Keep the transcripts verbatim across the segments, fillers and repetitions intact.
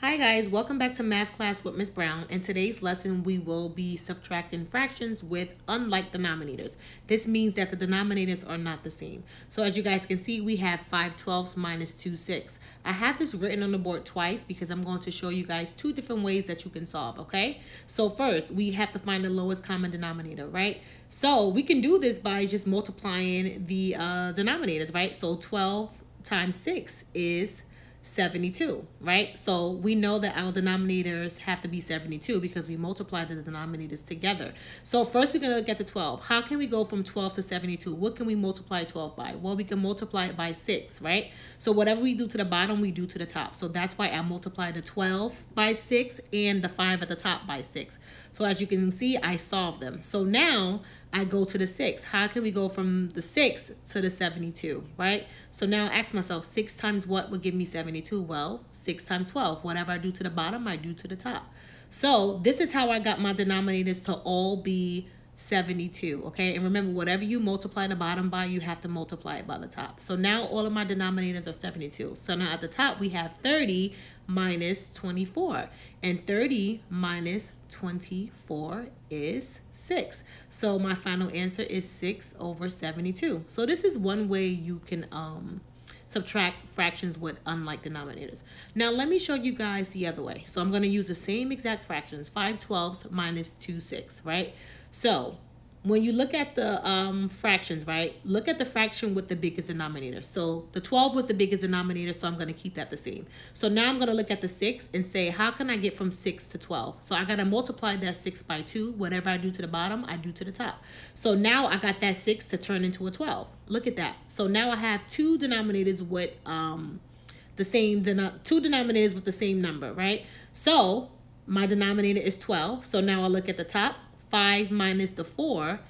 Hi guys, welcome back to Math Class with Miss Brown. In today's lesson, we will be subtracting fractions with unlike denominators. This means that the denominators are not the same. So as you guys can see, we have five twelfths minus two sixths. I have this written on the board twice because I'm going to show you guys two different ways that you can solve, okay? So first, we have to find the lowest common denominator, right? So we can do this by just multiplying the uh, denominators, right? So twelve times six is seventy-two, right? So we know that our denominators have to be seventy-two because we multiply the denominators together. So first we're going to look at the twelve. How can we go from twelve to seventy-two? What can we multiply twelve by? Well, we can multiply it by six, right? So whatever we do to the bottom, we do to the top. So that's why I multiply the twelve by six and the five at the top by six. So as you can see, I solved them. So now I go to the six. How can we go from the six to the seventy-two, right? So now I ask myself, six times what would give me seventy-two? Well, six times twelve. Whatever I do to the bottom, I do to the top. So this is how I got my denominators to all be seventy-two, okay? And remember, whatever you multiply the bottom by, you have to multiply it by the top. So now all of my denominators are seventy-two. So now at the top, we have thirty minus twenty-four. And thirty minus twenty-four is six. So my final answer is six over seventy-two. So this is one way you can um, subtract fractions with unlike denominators. Now let me show you guys the other way. So I'm going to use the same exact fractions, five twelfths minus two sixths, right? So when you look at the um, fractions, right, look at the fraction with the biggest denominator. So the twelve was the biggest denominator, so I'm going to keep that the same. So now I'm going to look at the six and say, how can I get from six to twelve? So I got to multiply that six by two. Whatever I do to the bottom, I do to the top. So now I got that six to turn into a twelve. Look at that. So now I have two denominators with um, the same, denom two denominators with the same number, right? So my denominator is twelve. So now I look at the top. five minus the four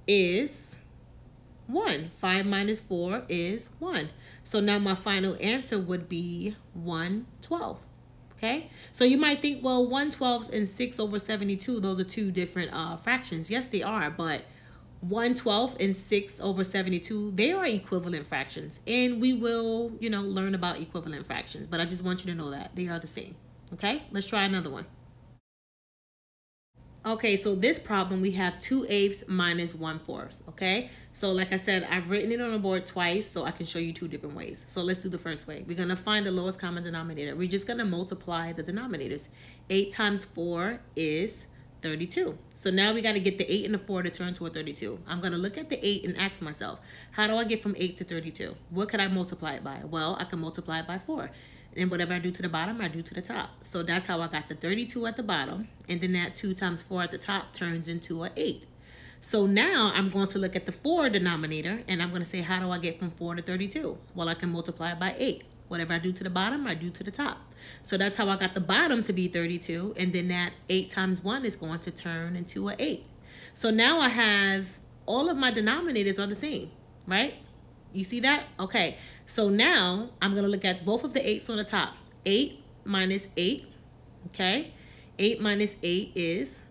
is one. five minus four is one. So now my final answer would be one twelfth. Okay? So you might think, well, one twelfth and six over seventy-two, those are two different uh, fractions. Yes, they are. But one twelfth and six over seventy-two, they are equivalent fractions. And we will, you know, learn about equivalent fractions. But I just want you to know that they are the same. Okay? Let's try another one. Okay, so this problem, we have two eighths minus one fourth, okay? So like I said, I've written it on the board twice so I can show you two different ways. So let's do the first way. We're going to find the lowest common denominator. We're just going to multiply the denominators. eight times four is thirty-two. So now we got to get the eight and the four to turn to a thirty-two. I'm going to look at the eight and ask myself, how do I get from eight to thirty-two? What could I multiply it by? Well, I can multiply it by four. And whatever I do to the bottom, I do to the top. So that's how I got the thirty-two at the bottom. And then that two times four at the top turns into an eight. So now I'm going to look at the four denominator. And I'm going to say, how do I get from four to thirty-two? Well, I can multiply it by eight. Whatever I do to the bottom, I do to the top. So that's how I got the bottom to be thirty-two. And then that eight times one is going to turn into an eight. So now I have all of my denominators are the same, right? You see that? Okay. So now I'm going to look at both of the eights on the top. eight minus eight. Okay. eight minus eight is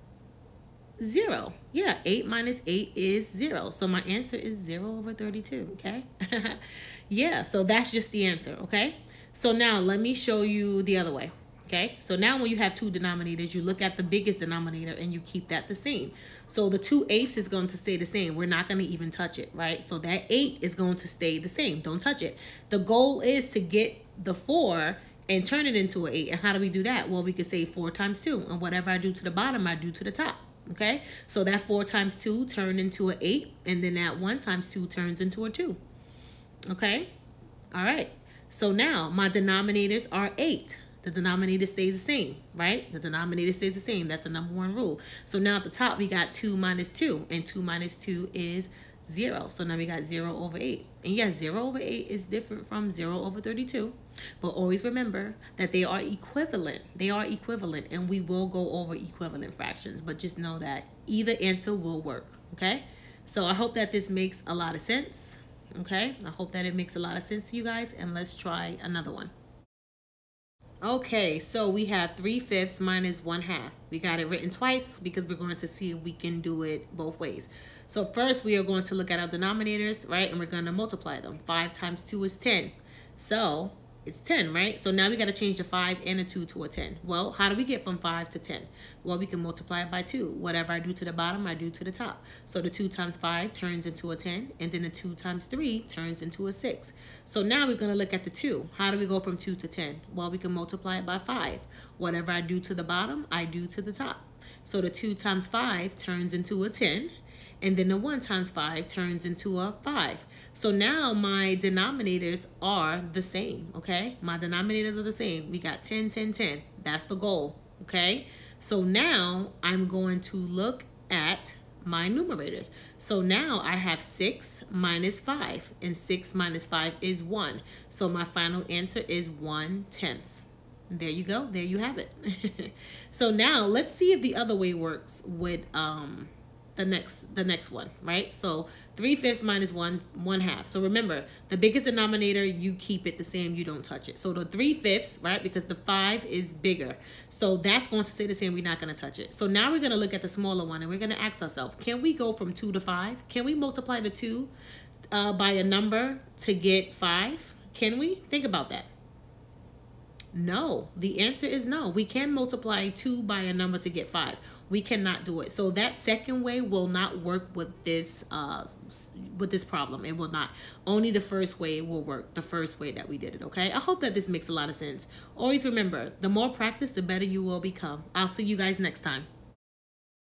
zero. Yeah, eight minus eight is zero. So my answer is zero over thirty-two. Okay. Yeah, so that's just the answer. Okay. So now let me show you the other way. Okay, so now when you have two denominators, you look at the biggest denominator and you keep that the same. So the two eighths is going to stay the same. We're not going to even touch it, right? So that eight is going to stay the same. Don't touch it. The goal is to get the four and turn it into an eight. And how do we do that? Well, we could say four times two. And whatever I do to the bottom, I do to the top. Okay, so that four times two turned into an eight. And then that one times two turns into a two. Okay, all right. So now my denominators are eight. The denominator stays the same, right? The denominator stays the same. That's the number one rule. So now at the top, we got two minus two. And two minus two is zero. So now we got zero over eight. And yes, zero over eight is different from zero over thirty-two. But always remember that they are equivalent. They are equivalent. And we will go over equivalent fractions. But just know that either answer will work, okay? So I hope that this makes a lot of sense, okay? I hope that it makes a lot of sense to you guys. And let's try another one. Okay, so we have three fifths minus one half. We got it written twice because we're going to see if we can do it both ways. So first we are going to look at our denominators, right? And we're going to multiply them. five times two is ten. So It's ten, right? So now we got to change the five and a two to a ten. Well, how do we get from five to ten? Well, we can multiply it by two. Whatever I do to the bottom, I do to the top. So the two times five turns into a ten, and then the two times three turns into a six. So now we're going to look at the two. How do we go from two to ten? Well, we can multiply it by five. Whatever I do to the bottom, I do to the top. So the two times five turns into a ten, and then the one times five turns into a five. So now my denominators are the same, okay? My denominators are the same. We got ten, ten, ten. That's the goal, okay? So now I'm going to look at my numerators. So now I have six minus five, and six minus five is one. So my final answer is one tenth. There you go. There you have it. So now let's see if the other way works with um the next the next one, right? So three fifths minus one one half. So remember, the biggest denominator, you keep it the same, you don't touch it. So the three fifths, right, because the five is bigger, so that's going to stay the same, we're not going to touch it. So now we're going to look at the smaller one, and we're going to ask ourselves, can we go from two to five? Can we multiply the two uh, by a number to get five? Can we? Think about that. No, the answer is no. We can multiply two by a number to get five. We cannot do it. So that second way will not work with this uh, with this problem. It will not. Only the first way will work. The first way that we did it. Okay. I hope that this makes a lot of sense. Always remember, the more practice, the better you will become. I'll see you guys next time.